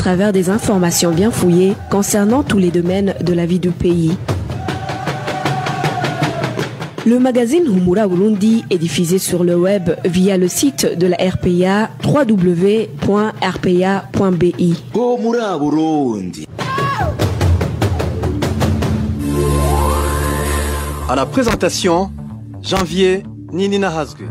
travers des informations bien fouillées concernant tous les domaines de la vie du pays. Le magazine Humura Burundi est diffusé sur le web via le site de la RPA www.rpa.bi. Humura Burundi. À la présentation, Janvier Ninina Hasgue.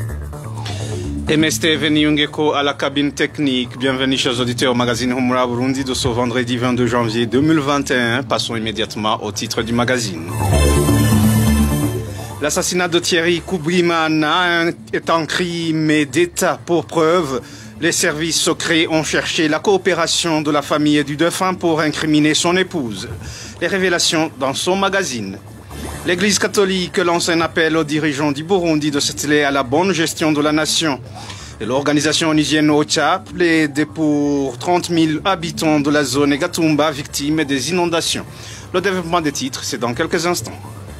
MST Veniungeko à la cabine technique. Bienvenue chers auditeurs au magazine Humura Burundi de ce vendredi 22 janvier 2021. Passons immédiatement au titre du magazine. L'assassinat de Thierry Koubrimana est un crime d'État. Pour preuve, les services secrets ont cherché la coopération de la famille du défunt pour incriminer son épouse. Les révélations dans son magazine. L'Église catholique lance un appel aux dirigeants du Burundi de s'atteler à la bonne gestion de la nation. Et l'organisation onusienne OCHA plaide pour 30 000 habitants de la zone Gatumba victimes des inondations. Le développement des titres, c'est dans quelques instants.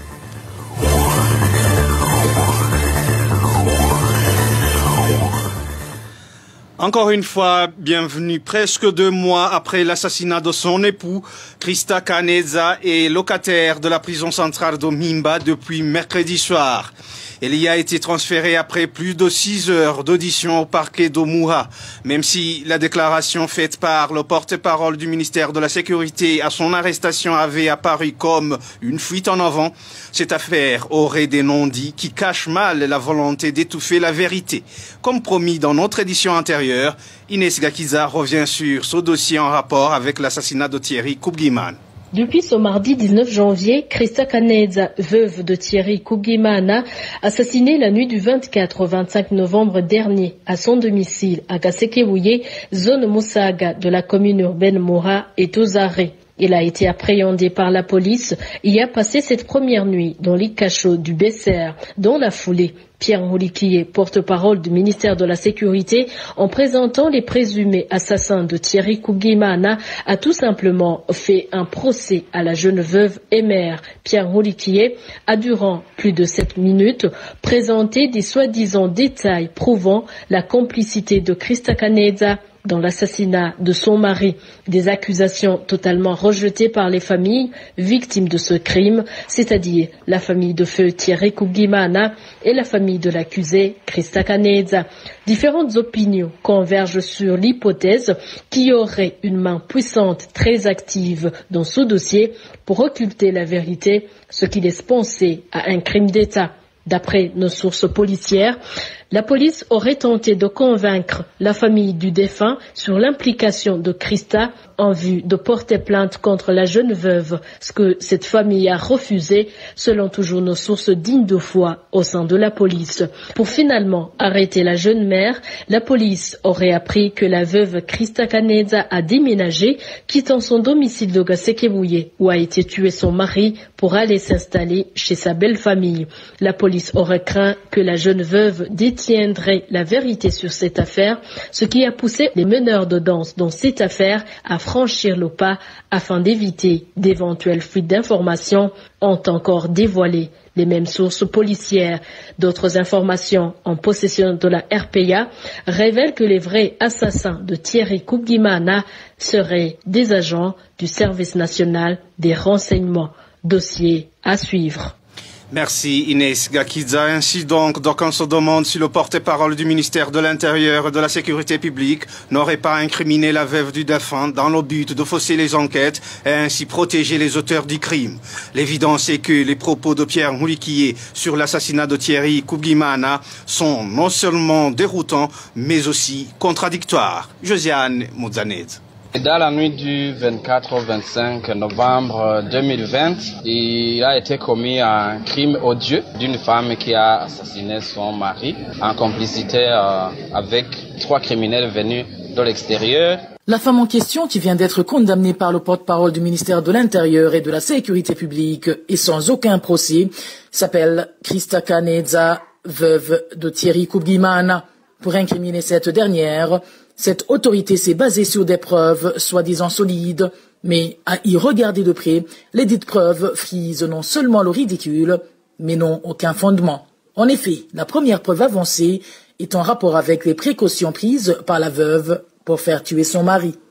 Encore une fois, bienvenue. Presque 2 mois après l'assassinat de son époux, Christa Kaneza est locataire de la prison centrale de Mimba depuis mercredi soir. Elle y a été transférée après plus de 6 heures d'audition au parquet d'Omuha. Même si la déclaration faite par le porte-parole du ministère de la Sécurité à son arrestation avait apparu comme une fuite en avant, cette affaire aurait des non-dits qui cachent mal la volonté d'étouffer la vérité. Comme promis dans notre édition antérieure, Inès Gakiza revient sur ce dossier en rapport avec l'assassinat de Thierry Koubrimana. Depuis ce mardi 19 janvier, Christa Kaneza, veuve de Thierry Koubrimana, assassinée la nuit du 24 au 25 novembre dernier à son domicile à Gasekewuye, zone Moussaga de la commune urbaine Moura, est aux arrêts. Il a été appréhendé par la police et a passé cette première nuit dans les cachots du Besser. Dans la foulée, Pierre Moulikié, porte-parole du ministère de la Sécurité, en présentant les présumés assassins de Thierry Koubrimana, a tout simplement fait un procès à la jeune veuve et mère. Pierre Moulikié a, durant plus de 7 minutes, présenté des soi-disant détails prouvant la complicité de Christa Kaneza dans l'assassinat de son mari. Des accusations totalement rejetées par les familles victimes de ce crime, c'est-à-dire la famille de feu Thierry Koubrimana et la famille de l'accusé Christa Kaneza. Différentes opinions convergent sur l'hypothèse qu'il y aurait une main puissante très active dans ce dossier pour occulter la vérité, ce qui laisse penser à un crime d'État. D'après nos sources policières, la police aurait tenté de convaincre la famille du défunt sur l'implication de Christa en vue de porter plainte contre la jeune veuve, ce que cette famille a refusé, selon toujours nos sources dignes de foi au sein de la police. Pour finalement arrêter la jeune mère, la police aurait appris que la veuve Christa Kaneza a déménagé, quittant son domicile de Gasekewuye, où a été tué son mari, pour aller s'installer chez sa belle famille. La police aurait craint que la jeune veuve détiendrait la vérité sur cette affaire, ce qui a poussé les meneurs de danse dans cette affaire à franchir le pas afin d'éviter d'éventuelles fuites d'informations, ont encore dévoilé les mêmes sources policières. D'autres informations en possession de la RPA révèlent que les vrais assassins de Thierry Koubrimana seraient des agents du service national des renseignements. Dossier à suivre. Merci Inès Gakiza. Ainsi donc, d'aucuns se demandent si le porte-parole du ministère de l'Intérieur et de la Sécurité publique n'aurait pas incriminé la veuve du défunt dans le but de fausser les enquêtes et ainsi protéger les auteurs du crime. L'évidence est que les propos de Pierre Moulikié sur l'assassinat de Thierry Koubrimana sont non seulement déroutants, mais aussi contradictoires. Josiane Mouzaned. Dans la nuit du 24 au 25 novembre 2020, il a été commis un crime odieux d'une femme qui a assassiné son mari en complicité avec 3 criminels venus de l'extérieur. La femme en question, qui vient d'être condamnée par le porte-parole du ministère de l'Intérieur et de la Sécurité publique et sans aucun procès, s'appelle Christa Kaneza, veuve de Thierry Koubrimana. Pour incriminer cette dernière, cette autorité s'est basée sur des preuves soi-disant solides, mais à y regarder de près, les dites preuves frisent non seulement le ridicule, mais n'ont aucun fondement. En effet, la première preuve avancée est en rapport avec les précautions prises par la veuve pour faire tuer son mari.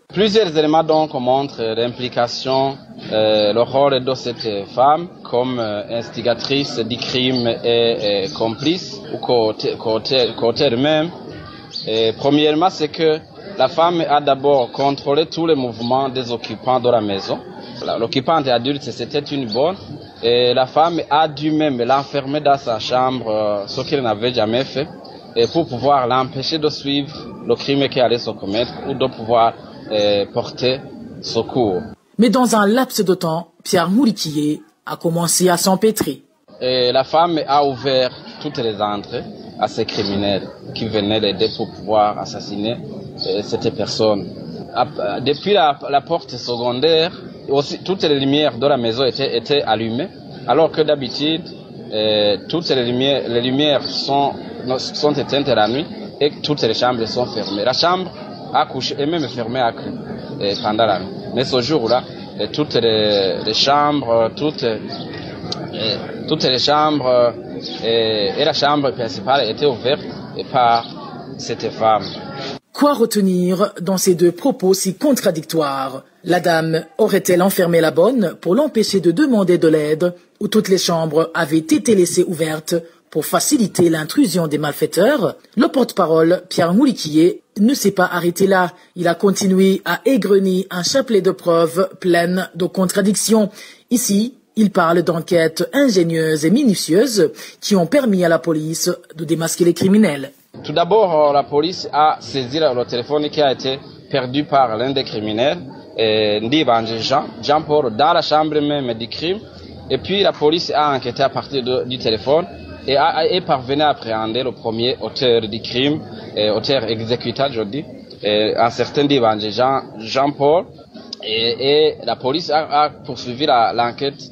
Plusieurs éléments donc montrent l'implication, le rôle de cette femme comme instigatrice du crime et complice ou qu'auteur même. Premièrement, c'est que la femme a d'abord contrôlé tous les mouvements des occupants de la maison. L'occupante adulte, c'était une bonne. Et la femme a dû même l'enfermer dans sa chambre, ce qu'elle n'avait jamais fait, et pour pouvoir l'empêcher de suivre le crime qu'elle allait se commettre ou de pouvoir porter secours. Mais dans un laps de temps, Pierre Mouliquier a commencé à s'empêtrer. Et la femme a ouvert toutes les entrées à ces criminels qui venaient l'aider pour pouvoir assassiner cette personne. Depuis la porte secondaire, aussi, toutes les lumières de la maison étaient allumées, alors que d'habitude, toutes les lumières sont éteintes la nuit et toutes les chambres sont fermées. La chambre a couché et même fermée à clé pendant la nuit. Mais ce jour-là, toutes les chambres, toutes les chambres et la chambre principale étaient ouvertes par cette femme. Quoi retenir dans ces deux propos si contradictoires? La dame aurait-elle enfermé la bonne pour l'empêcher de demander de l'aide, ou toutes les chambres avaient été laissées ouvertes pour faciliter l'intrusion des malfaiteurs? Le porte-parole, Pierre Mouliquier, ne s'est pas arrêté là. Il a continué à égrener un chapelet de preuves pleines de contradictions. Ici, il parle d'enquêtes ingénieuses et minutieuses qui ont permis à la police de démasquer les criminels. Tout d'abord, la police a saisi le téléphone qui a été perdu par l'un des criminels, Jean-Paul, dans la chambre même du crime. Et puis la police a enquêté à partir du téléphone et est parvenue à appréhender le premier auteur du crime, auteur exécutant, je dis, un certain Jean-Paul. Et la police a poursuivi l'enquête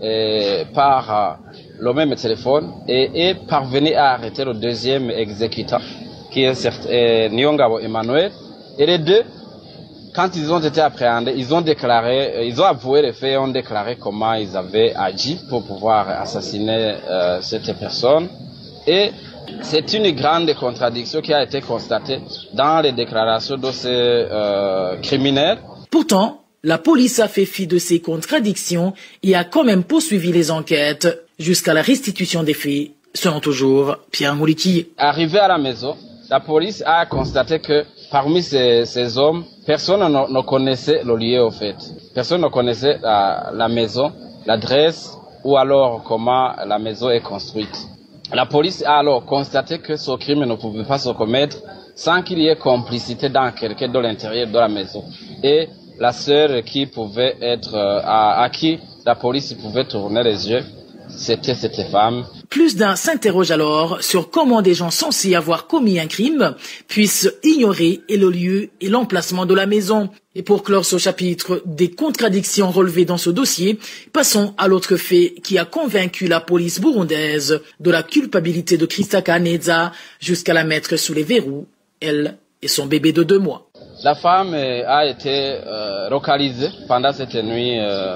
par le même téléphone et est parvenu à arrêter le deuxième exécutant, qui est Nyongabo Emmanuel. Et les deux, quand ils ont été appréhendés, ils ont avoué les faits et ont déclaré comment ils avaient agi pour pouvoir assassiner cette personne. Et c'est une grande contradiction qui a été constatée dans les déclarations de ces criminels. Pourtant, la police a fait fi de ces contradictions et a quand même poursuivi les enquêtes jusqu'à la restitution des faits, selon toujours Pierre Mouliquier. Arrivé à la maison, la police a constaté que parmi ces hommes, personne ne connaissait le lieu au fait. Personne ne connaissait la maison, l'adresse ou alors comment la maison est construite. La police a alors constaté que ce crime ne pouvait pas se commettre sans qu'il y ait complicité dans quelqu'un de l'intérieur de la maison. Et la sœur qui pouvait être à qui la police pouvait tourner les yeux, c'était cette femme. Plus d'un s'interroge alors sur comment des gens censés avoir commis un crime puissent ignorer le lieu et l'emplacement de la maison. Et pour clore ce chapitre des contradictions relevées dans ce dossier, passons à l'autre fait qui a convaincu la police burundaise de la culpabilité de Christa Kaneza jusqu'à la mettre sous les verrous, elle et son bébé de 2 mois. La femme a été localisée pendant cette nuit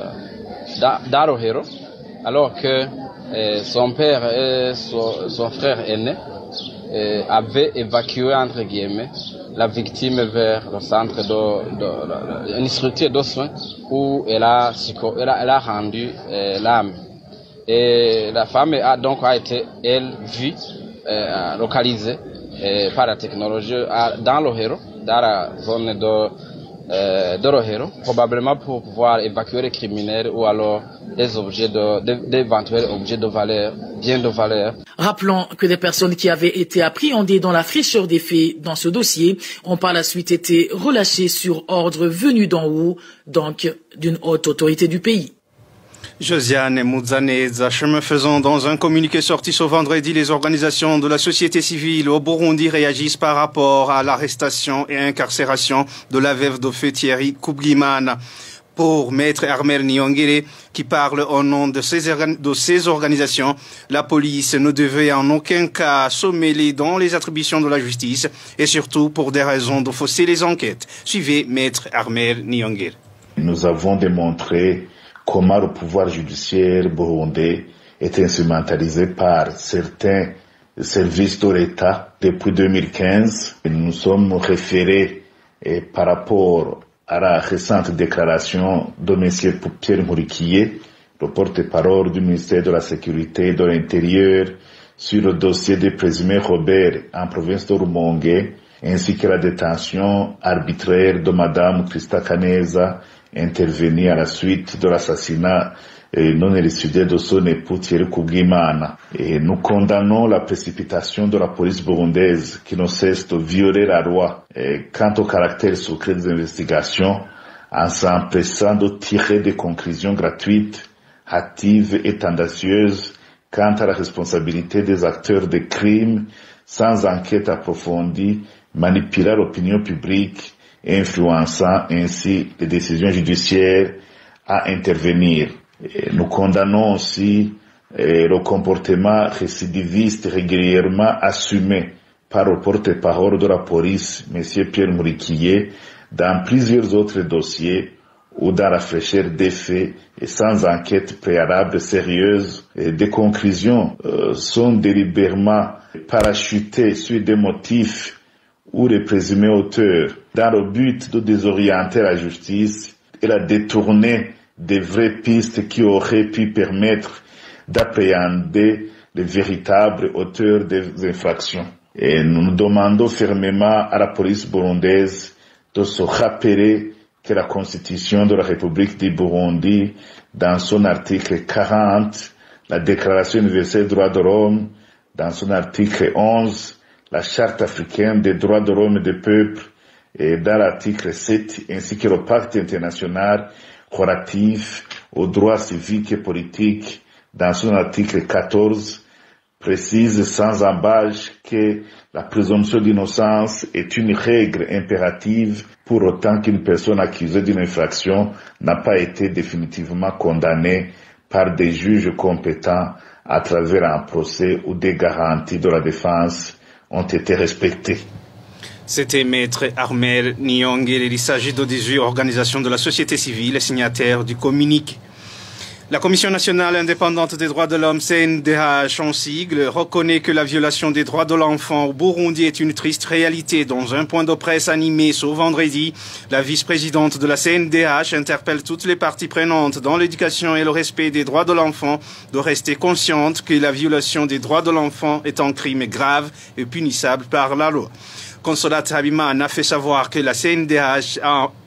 dans Rohero, alors que son père et son frère aîné avaient évacué, entre guillemets, la victime vers le centre une structure de soins où elle a rendu l'âme. Et la femme a été, elle, vue, localisée par la technologie dans Rohero, dans la zone de Rohero, probablement pour pouvoir évacuer les criminels ou alors d'éventuels objets de valeur, biens de valeur. Rappelons que des personnes qui avaient été appréhendées dans la fraîcheur des faits dans ce dossier ont par la suite été relâchées sur ordre venu d'en haut, donc d'une haute autorité du pays. Josiane Mouzaneza, chemin faisant, dans un communiqué sorti ce vendredi, les organisations de la société civile au Burundi réagissent par rapport à l'arrestation et incarcération de la veuve de feu Thierry Kubwimana. Pour Maître Armel Nyongere, qui parle au nom de ces organisations, la police ne devait en aucun cas se mêler dans les attributions de la justice et surtout pour des raisons de fausser les enquêtes. Suivez Maître Armel Nyongere. Nous avons démontré comment le pouvoir judiciaire burundais est instrumentalisé par certains services de l'État depuis 2015. Nous sommes référés par rapport à la récente déclaration de M. Pierre Nkurikiye, le porte-parole du ministère de la Sécurité de l'Intérieur, sur le dossier du présumé Robert en province de Rumongue, ainsi que la détention arbitraire de Madame Christa Kaneza, intervenue à la suite de l'assassinat non élucidé de son époux Thierry Kubwimana. Et nous condamnons la précipitation de la police burundaise qui ne cesse de violer la loi quant au caractère secret des investigations en s'empressant de tirer des conclusions gratuites, hâtives et tendancieuses quant à la responsabilité des acteurs de crimes sans enquête approfondie, manipulant l'opinion publique et influençant ainsi les décisions judiciaires à intervenir. Et nous condamnons aussi le comportement récidiviste régulièrement assumé par le porte-parole de la police, M. Pierre Nkurikiye, dans plusieurs autres dossiers ou dans la fraîcheur des faits et sans enquête préalable sérieuse. Et des conclusions sont délibérément parachutées sur des motifs ou les présumés auteurs dans le but de désorienter la justice et la détourner des vraies pistes qui auraient pu permettre d'appréhender les véritables auteurs des infractions. Et nous nous demandons fermement à la police burundaise de se rappeler que la Constitution de la République du Burundi, dans son article 40, la Déclaration universelle des droits de l'homme, dans son article 11, la Charte africaine des droits de l'homme et des peuples, et dans l'article 7, ainsi que le Pacte international relatif aux droits civiques et politiques, dans son article 14, précise sans embâche que la présomption d'innocence est une règle impérative pour autant qu'une personne accusée d'une infraction n'a pas été définitivement condamnée par des juges compétents à travers un procès où des garanties de la défense ont été respectées. C'était Maître Armel Nyong'e. Il s'agit de 18 organisations de la société civile signataires du communiqué. La Commission nationale indépendante des droits de l'homme, CNDH en sigle, reconnaît que la violation des droits de l'enfant au Burundi est une triste réalité. Dans un point de presse animé ce vendredi, la vice-présidente de la CNDH interpelle toutes les parties prenantes dans l'éducation et le respect des droits de l'enfant de rester conscientes que la violation des droits de l'enfant est un crime grave et punissable par la loi. Consolat Habimana a fait savoir que la CNDH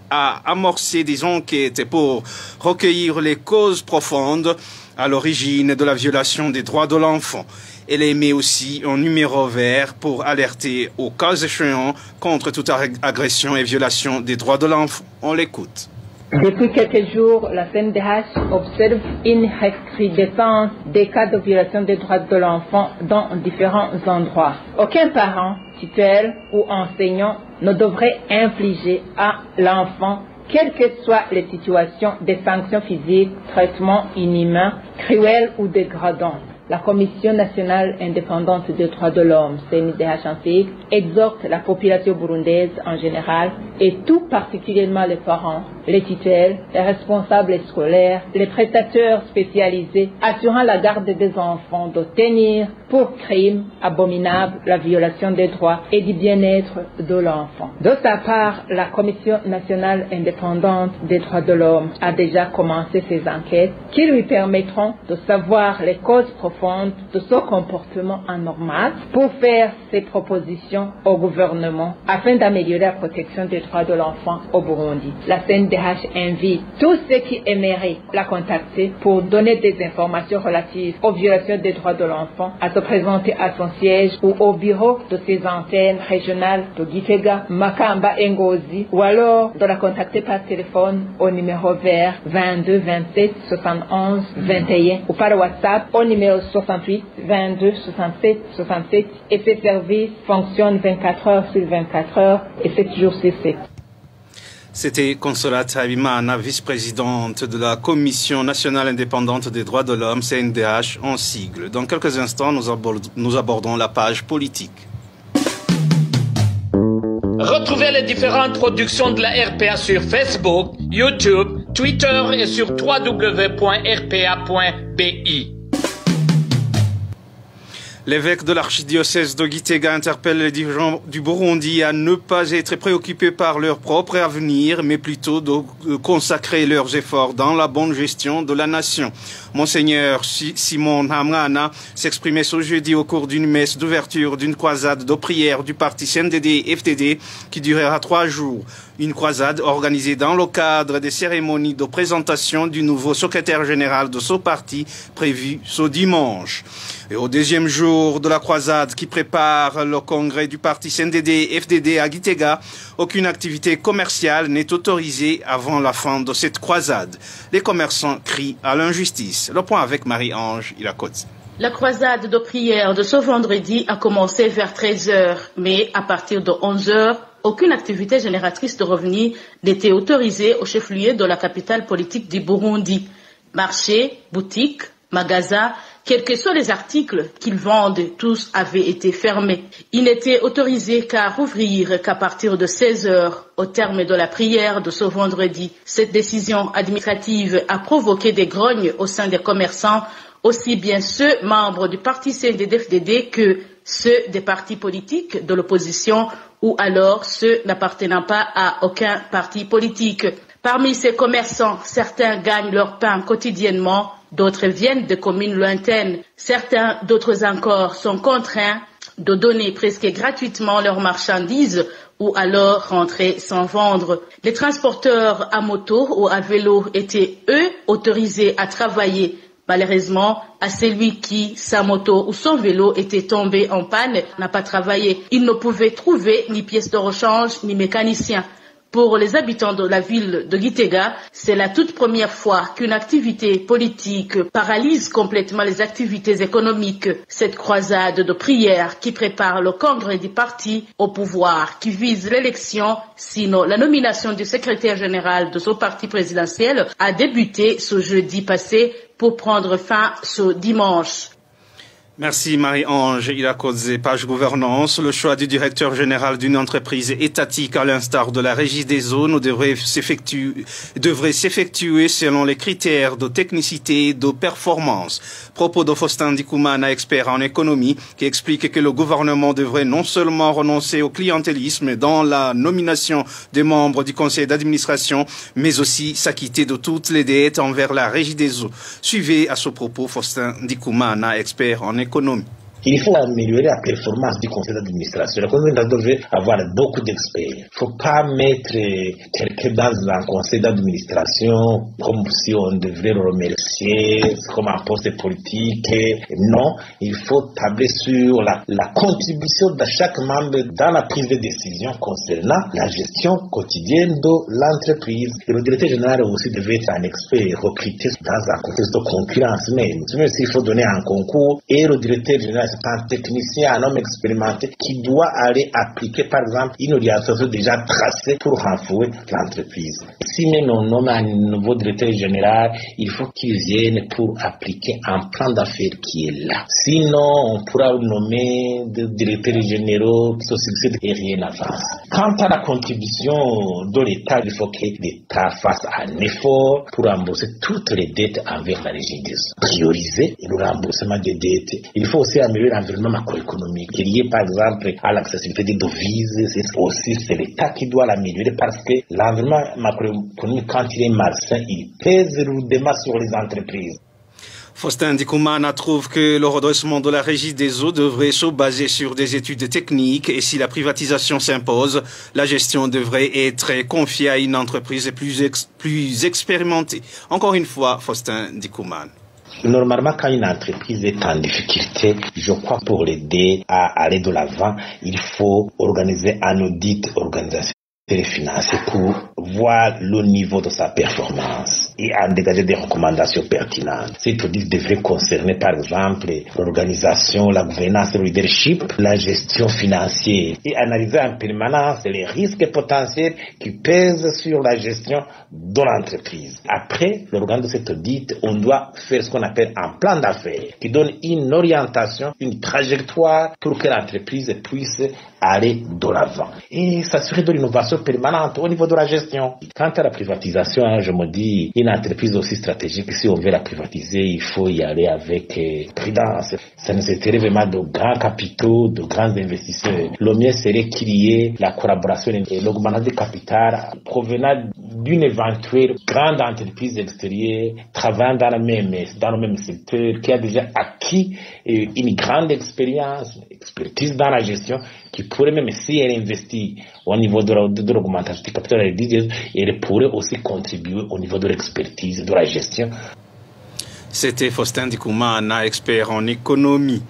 a amorcé des enquêtes pour recueillir les causes profondes à l'origine de la violation des droits de l'enfant. Elle émet aussi un numéro vert pour alerter aux cas échéants contre toute agression et violation des droits de l'enfant. On l'écoute. Depuis quelques jours, la CNDH observe une recrudescence des cas de violation des droits de l'enfant dans différents endroits. Aucun parent, tuteur ou enseignant ne devrait infliger à l'enfant, quelles que soient les situations, des sanctions physiques, traitements inhumains, cruels ou dégradants. La Commission nationale indépendante des droits de l'homme, CNDH, exhorte la population burundaise en général et tout particulièrement les parents, les tuteurs, les responsables scolaires, les prestataires spécialisés assurant la garde des enfants de tenir pour crime abominable la violation des droits et du bien-être de l'enfant. De sa part, la Commission nationale indépendante des droits de l'homme a déjà commencé ses enquêtes qui lui permettront de savoir les causes profondes de ce comportement anormal pour faire ses propositions au gouvernement afin d'améliorer la protection des droits de l'enfant au Burundi. La CNDH invite tous ceux qui aimeraient la contacter pour donner des informations relatives aux violations des droits de l'enfant à se présenter à son siège ou au bureau de ses antennes régionales de Gitega, Makamba et Ngozi, ou alors de la contacter par téléphone au numéro vert 22 27 71 21 ou par WhatsApp au numéro 68 22 67 67 et ces services fonctionnent 24 heures sur 24 heures et 7 jours sur 7. C'était Consolat Habimana, vice-présidente de la Commission nationale indépendante des droits de l'homme, CNDH en sigle. Dans quelques instants, nous abordons la page politique. Retrouvez les différentes productions de la RPA sur Facebook, YouTube, Twitter et sur www.rpa.bi. L'évêque de l'archidiocèse de Gitega interpelle les dirigeants du Burundi à ne pas être préoccupés par leur propre avenir, mais plutôt de consacrer leurs efforts dans la bonne gestion de la nation. Monseigneur Simon Hamrana s'exprimait ce jeudi au cours d'une messe d'ouverture d'une croisade de prière du parti CNDD-FDD qui durera 3 jours. Une croisade organisée dans le cadre des cérémonies de présentation du nouveau secrétaire général de ce parti prévu ce dimanche. Et au 2e jour de la croisade qui prépare le congrès du parti CNDD-FDD à Gitega, aucune activité commerciale n'est autorisée avant la fin de cette croisade. Les commerçants crient à l'injustice. Le point avec Marie-Ange Ilakote. La croisade de prière de ce vendredi a commencé vers 13h, mais à partir de 11h, aucune activité génératrice de revenus n'était autorisée au chef-lieu de la capitale politique du Burundi. Marchés, boutiques, magasins, quels que soient les articles qu'ils vendent, tous avaient été fermés. Ils n'étaient autorisés qu'à rouvrir qu'à partir de 16h au terme de la prière de ce vendredi. Cette décision administrative a provoqué des grognes au sein des commerçants, aussi bien ceux membres du parti CNDD-FDD que ceux des partis politiques de l'opposition ou alors ceux n'appartenant pas à aucun parti politique. Parmi ces commerçants, certains gagnent leur pain quotidiennement, d'autres viennent de communes lointaines. Certains, d'autres encore, sont contraints de donner presque gratuitement leurs marchandises ou alors rentrer sans vendre. Les transporteurs à moto ou à vélo étaient, eux, autorisés à travailler. Malheureusement, à celui qui, sa moto ou son vélo était tombé en panne, n'a pas travaillé. Il ne pouvait trouver ni pièces de rechange ni mécanicien. Pour les habitants de la ville de Gitega, c'est la toute première fois qu'une activité politique paralyse complètement les activités économiques. Cette croisade de prière qui prépare le congrès du parti au pouvoir, qui vise l'élection, sinon la nomination du secrétaire général de ce parti présidentiel, a débuté ce jeudi passé pour prendre fin ce dimanche. Merci Marie-Ange Ilakoze. Page gouvernance. Le choix du directeur général d'une entreprise étatique à l'instar de la Régie des eaux devrait s'effectuer selon les critères de technicité et de performance. Propos de Faustin Ndikoumana, expert en économie, qui explique que le gouvernement devrait non seulement renoncer au clientélisme dans la nomination des membres du conseil d'administration, mais aussi s'acquitter de toutes les dettes envers la Régie des eaux. Suivez à ce propos Faustin Ndikoumana, expert en économie. Il faut améliorer la performance du conseil d'administration. Le conseil d'administration doit avoir beaucoup d'experts. Il ne faut pas mettre quelqu'un dans un conseil d'administration comme si on devrait le remercier, comme un poste politique. Non, il faut tabler sur la contribution de chaque membre dans la prise de décision concernant la gestion quotidienne de l'entreprise. Et le directeur général aussi devait être un expert recruté dans un contexte de concurrence même. Même s'il faut donner un concours, et le directeur général c'est un technicien, un homme expérimenté qui doit aller appliquer par exemple une orientation déjà tracée pour renflouer l'entreprise. Si même on nomme un nouveau directeur général, il faut qu'il vienne pour appliquer un plan d'affaires qui est là. Sinon, on pourra nommer des directeurs généraux qui se succèdent et rien n'avance. Quant à la contribution de l'État, il faut que l'État fasse un effort pour rembourser toutes les dettes envers la Régie des eaux. Prioriser le remboursement des dettes. Il faut aussi améliorer l'environnement macroéconomique lié par exemple à l'accessibilité des devises. C'est l'État qui doit l'améliorer parce que l'environnement macroéconomique, quand il est malsain, il pèse lourdement sur les entreprises. Faustin Ndikoumana trouve que le redressement de la Régie des eaux devrait se baser sur des études techniques et si la privatisation s'impose, la gestion devrait être confiée à une entreprise plus expérimentée. Encore une fois, Faustin Ndikoumana. Normalement, quand une entreprise est en difficulté, je crois pour l'aider à aller de l'avant, il faut organiser un audit organisationnel et financier pour voir le niveau de sa performance et en dégager des recommandations pertinentes. Cet audit devrait concerner par exemple l'organisation, la gouvernance, le leadership, la gestion financière et analyser en permanence les risques potentiels qui pèsent sur la gestion de l'entreprise. Après l'organe de cet audit, on doit faire ce qu'on appelle un plan d'affaires qui donne une orientation, une trajectoire pour que l'entreprise puisse aller de l'avant et s'assurer de l'innovation permanente au niveau de la gestion. Quant à la privatisation, je me dis, une une entreprise aussi stratégique, si on veut la privatiser, il faut y aller avec prudence. Ça nécessiterait vraiment de grands capitaux, de grands investisseurs. Le mieux serait qu'il y ait la collaboration et l'augmentation de capital provenant d'une éventuelle grande entreprise extérieure travaillant dans le même secteur, qui a déjà acquis une grande expertise dans la gestion, qui pourrait, même si elle investit au niveau de l'augmentation du capital, elle pourrait aussi contribuer au niveau de l'expertise, de la gestion. C'était Faustin Dikoumana, expert en économie.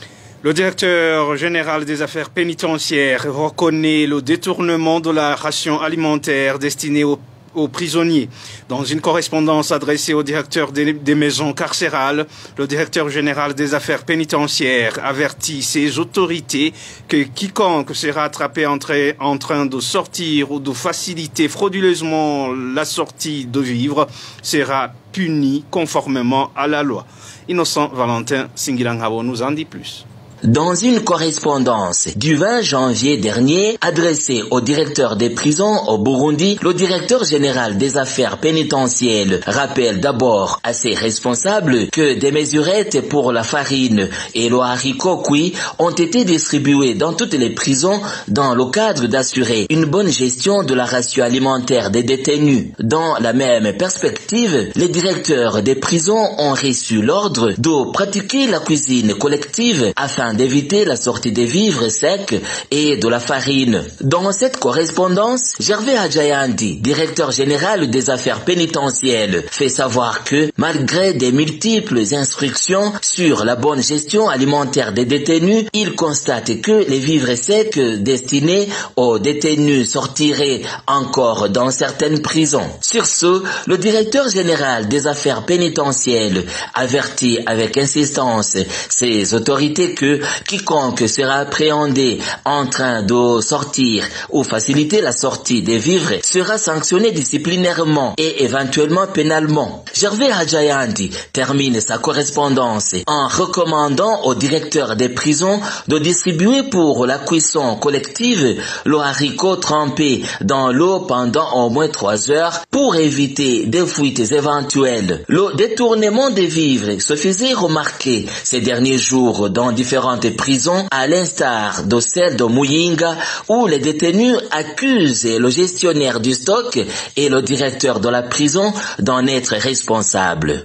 Le directeur général des affaires pénitentiaires reconnaît le détournement de la ration alimentaire destinée aux prisonniers. Dans une correspondance adressée au directeur des maisons carcérales, le directeur général des affaires pénitentiaires avertit ses autorités que quiconque sera attrapé en train de sortir ou de faciliter frauduleusement la sortie de vivres sera puni conformément à la loi. Innocent Valentin Singilangabo nous en dit plus. Dans une correspondance du 20 janvier dernier adressée au directeur des prisons au Burundi, le directeur général des affaires pénitentiaires rappelle d'abord à ses responsables que des mesurettes pour la farine et le haricot cuit ont été distribuées dans toutes les prisons dans le cadre d'assurer une bonne gestion de la ration alimentaire des détenus. Dans la même perspective, les directeurs des prisons ont reçu l'ordre de pratiquer la cuisine collective afin d'éviter la sortie des vivres secs et de la farine. Dans cette correspondance, Gervais Adjayandi, directeur général des affaires pénitentiaires, fait savoir que, malgré des multiples instructions sur la bonne gestion alimentaire des détenus, il constate que les vivres secs destinés aux détenus sortiraient encore dans certaines prisons. Sur ce, le directeur général des affaires pénitentiaires avertit avec insistance ses autorités que quiconque sera appréhendé en train de sortir ou faciliter la sortie des vivres sera sanctionné disciplinairement et éventuellement pénalement. Gervais Adjayandi termine sa correspondance en recommandant au directeur des prisons de distribuer pour la cuisson collective le haricot trempé dans l'eau pendant au moins 3 heures pour éviter des fuites éventuelles. Le détournement des vivres se faisait remarquer ces derniers jours dans différentes prisons, à l'instar de celle de Muyinga, où les détenus accusent le gestionnaire du stock et le directeur de la prison d'en être responsables.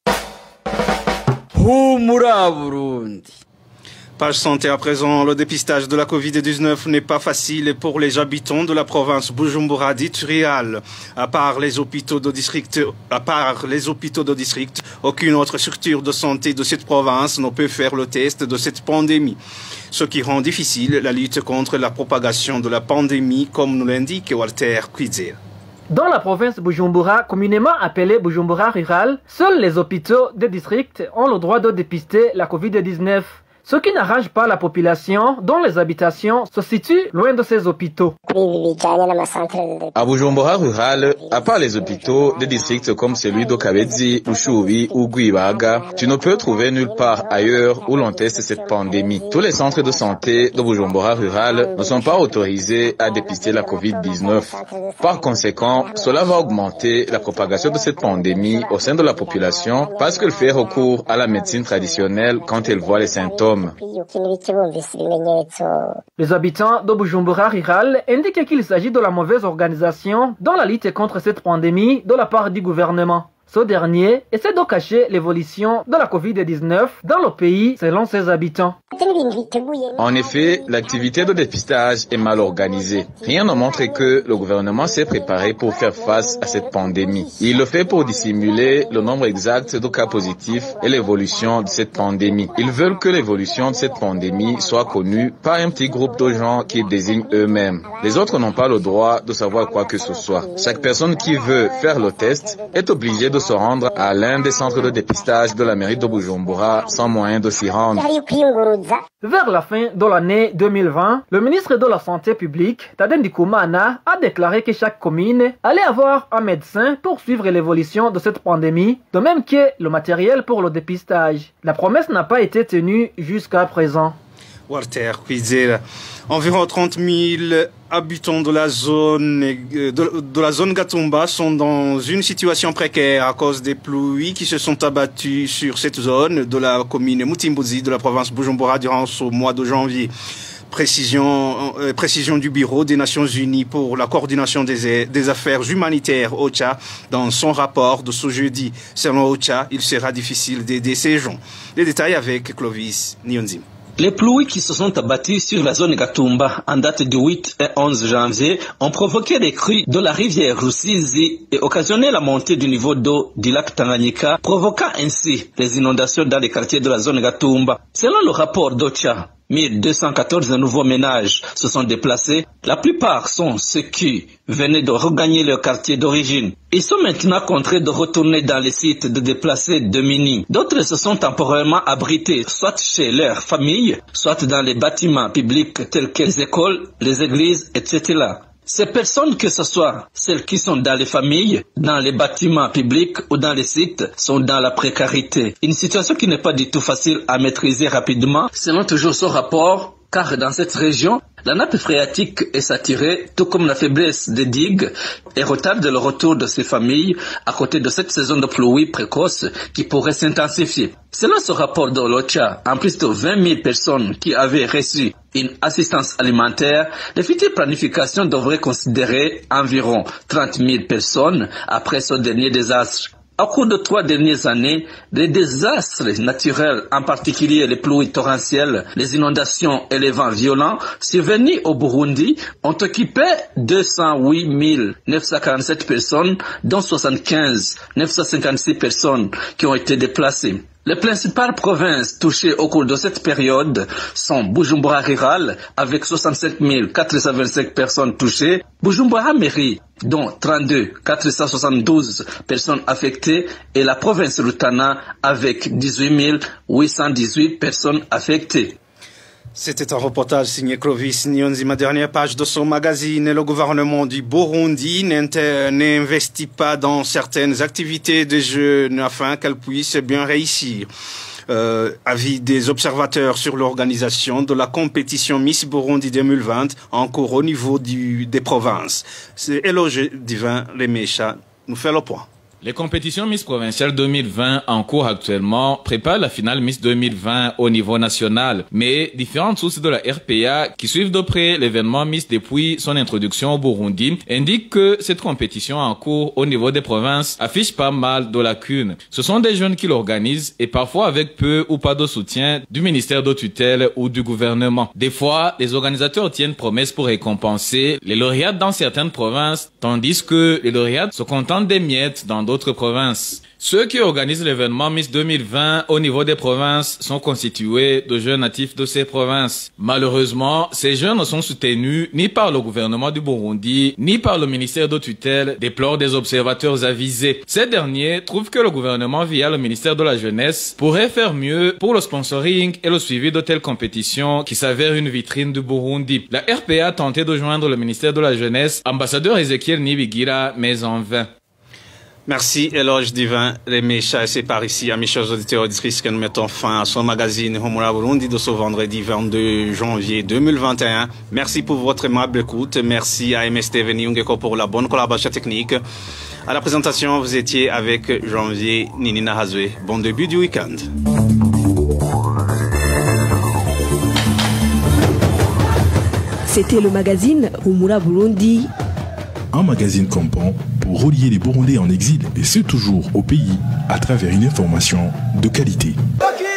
Page santé à présent, le dépistage de la Covid-19 n'est pas facile pour les habitants de la province Bujumbura dite rurale. À part les hôpitaux de district, aucune autre structure de santé de cette province ne peut faire le test de cette pandémie. Ce qui rend difficile la lutte contre la propagation de la pandémie, comme nous l'indique Walter Kwizera. Dans la province Bujumbura, communément appelée Bujumbura rurale, seuls les hôpitaux des districts ont le droit de dépister la Covid-19. Ce qui n'arrange pas la population dont les habitations se situent loin de ces hôpitaux. À Bujumbura rural, à part les hôpitaux des districts comme celui d'Okabedzi, Ushubi ou Guibaga, tu ne peux trouver nulle part ailleurs où l'on teste cette pandémie. Tous les centres de santé de Bujumbura rural ne sont pas autorisés à dépister la Covid-19. Par conséquent, cela va augmenter la propagation de cette pandémie au sein de la population parce qu'elle fait recours à la médecine traditionnelle quand elle voit les symptômes. Les habitants de Bujumbura rural indiquent qu'il s'agit de la mauvaise organisation dans la lutte contre cette pandémie de la part du gouvernement. Ce dernier essaie de cacher l'évolution de la Covid-19 dans le pays selon ses habitants. En effet, l'activité de dépistage est mal organisée. Rien ne montre que le gouvernement s'est préparé pour faire face à cette pandémie. Il le fait pour dissimuler le nombre exact de cas positifs et l'évolution de cette pandémie. Ils veulent que l'évolution de cette pandémie soit connue par un petit groupe de gens qui désignent eux-mêmes. Les autres n'ont pas le droit de savoir quoi que ce soit. Chaque personne qui veut faire le test est obligée de se rendre à l'un des centres de dépistage de la mairie de Bujumbura sans moyen de s'y rendre. Vers la fin de l'année 2020, le ministre de la Santé publique, Tadem Dikoumana, a déclaré que chaque commune allait avoir un médecin pour suivre l'évolution de cette pandémie, de même que le matériel pour le dépistage. La promesse n'a pas été tenue jusqu'à présent. Walter Kwizera. Environ 30 000 habitants de la zone Gatumba sont dans une situation précaire à cause des pluies qui se sont abattues sur cette zone de la commune Mutimbuzi de la province Bujumbura durant ce mois de janvier. Précision du Bureau des Nations Unies pour la coordination des affaires humanitaires OCHA dans son rapport de ce jeudi. Selon OCHA, il sera difficile d'aider ces gens. Les détails avec Clovis Nyonzim. Les pluies qui se sont abattues sur la zone Gatumba en date du 8 et 11 janvier ont provoqué des crues de la rivière Rusizi et occasionné la montée du niveau d'eau du lac Tanganyika, provoquant ainsi les inondations dans les quartiers de la zone Gatumba. Selon le rapport d'OCHA, 1214 nouveaux ménages se sont déplacés. La plupart sont ceux qui venaient de regagner leur quartier d'origine. Ils sont maintenant contraints de retourner dans les sites de déplacés de Mini. D'autres se sont temporairement abrités, soit chez leurs familles, soit dans les bâtiments publics tels que les écoles, les églises, etc. Ces personnes, que ce soit celles qui sont dans les familles, dans les bâtiments publics ou dans les sites, sont dans la précarité. Une situation qui n'est pas du tout facile à maîtriser rapidement, selon toujours ce rapport, car dans cette région, la nappe phréatique est saturée, tout comme la faiblesse des digues, et retarde le retour de ces familles à côté de cette saison de pluie précoce qui pourrait s'intensifier. Selon ce rapport de l'OCHA, en plus de 20 000 personnes qui avaient reçu une assistance alimentaire, les futures planifications devraient considérer environ 30 000 personnes après ce dernier désastre. Au cours de 3 dernières années, les désastres naturels, en particulier les pluies torrentielles, les inondations et les vents violents, survenus au Burundi, ont occupé 208 947 personnes, dont 75 956 personnes qui ont été déplacées. Les principales provinces touchées au cours de cette période sont Bujumbura Rural, avec 67 425 personnes touchées, Bujumbura Mairie, dont 32 472 personnes affectées, et la province Rutana, avec 18 818 personnes affectées. C'était un reportage signé Clovis Nyonzima. Dernière page de son magazine. Le gouvernement du Burundi n'investit pas dans certaines activités des jeunes afin qu'elles puissent bien réussir. Avis des observateurs sur l'organisation de la compétition Miss Burundi 2020 en cours au niveau des provinces. C'est Éloge Divin Lemesha nous fait le point. Les compétitions Miss Provinciales 2020 en cours actuellement préparent la finale Miss 2020 au niveau national. Mais différentes sources de la RPA qui suivent de près l'événement Miss depuis son introduction au Burundi indiquent que cette compétition en cours au niveau des provinces affiche pas mal de lacunes. Ce sont des jeunes qui l'organisent et parfois avec peu ou pas de soutien du ministère de tutelle ou du gouvernement. Des fois, les organisateurs tiennent promesse pour récompenser les lauréats dans certaines provinces, tandis que les lauréats se contentent des miettes dans d'autres provinces. Ceux qui organisent l'événement Miss 2020 au niveau des provinces sont constitués de jeunes natifs de ces provinces. Malheureusement, ces jeunes ne sont soutenus ni par le gouvernement du Burundi, ni par le ministère de tutelle, déplorent des observateurs avisés. Ces derniers trouvent que le gouvernement, via le ministère de la Jeunesse, pourrait faire mieux pour le sponsoring et le suivi de telles compétitions qui s'avèrent une vitrine du Burundi. La RPA a tenté de joindre le ministère de la Jeunesse, ambassadeur Ezekiel Nibigira, mais en vain. Merci, Éloge Divin Lemesha. C'est par ici, amis chers auditeurs et auditrices, que nous mettons fin à son magazine Humura Burundi de ce vendredi 22 janvier 2021. Merci pour votre aimable écoute. Merci à MSTV Nyungeko pour la bonne collaboration technique. À la présentation, vous étiez avec Janvier Ninina Hazwe. Bon début du week-end. C'était le magazine Humura Burundi. Un magazine comprend pour relier les Burundais en exil et ceux toujours au pays à travers une information de qualité.